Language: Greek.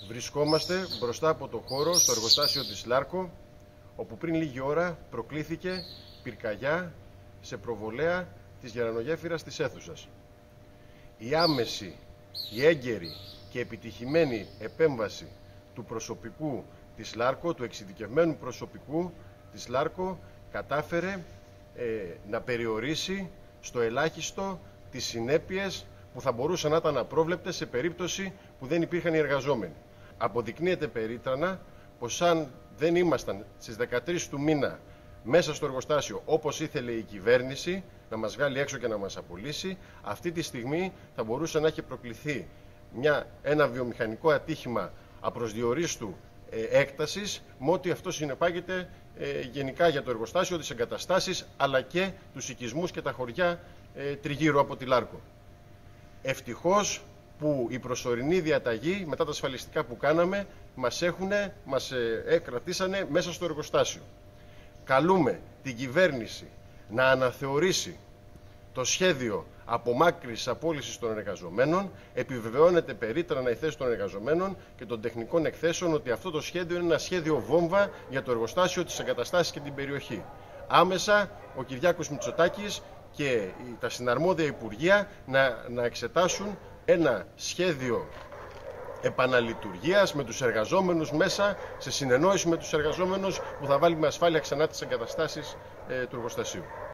Βρισκόμαστε μπροστά από το χώρο στο εργοστάσιο της Λάρκο, όπου πριν λίγη ώρα προκλήθηκε πυρκαγιά σε προβολέα της γερανογέφυρας της αίθουσας. Η άμεση, η έγκαιρη και επιτυχημένη επέμβαση του προσωπικού της Λάρκο, του εξειδικευμένου προσωπικού της Λάρκο, κατάφερε να περιορίσει στο ελάχιστο τις συνέπειες που θα μπορούσαν να ήταν απρόβλεπτες σε περίπτωση που δεν υπήρχαν οι εργαζόμενοι. Αποδεικνύεται περίτρανα πως αν δεν ήμασταν στις 13 του μήνα μέσα στο εργοστάσιο όπως ήθελε η κυβέρνηση να μας βγάλει έξω και να μας απολύσει, αυτή τη στιγμή θα μπορούσε να έχει προκληθεί ένα βιομηχανικό ατύχημα απροσδιορίστου έκτασης, με ό,τι αυτό συνεπάγεται γενικά για το εργοστάσιο, τις εγκαταστάσεις αλλά και τους οικισμούς και τα χωριά τριγύρω από τη Λάρκο. Ευτυχώς που η προσωρινή διαταγή μετά τα ασφαλιστικά που κάναμε μας κρατήσανε μέσα στο εργοστάσιο. Καλούμε την κυβέρνηση να αναθεωρήσει το σχέδιο απομάκρυνσης απόλυσης των εργαζομένων. Επιβεβαιώνεται περίτρανα η θέση των εργαζομένων και των τεχνικών εκθέσεων ότι αυτό το σχέδιο είναι ένα σχέδιο βόμβα για το εργοστάσιο, τις εγκαταστάσεις και την περιοχή. Άμεσα ο Κυριάκος Μητσοτάκης και τα συναρμόδια υπουργεία να εξετάσουν ένα σχέδιο επαναλειτουργίας με τους εργαζόμενους μέσα, σε συνεννόηση με τους εργαζόμενους, που θα βάλει με ασφάλεια ξανά τις εγκαταστάσεις του εργοστασίου.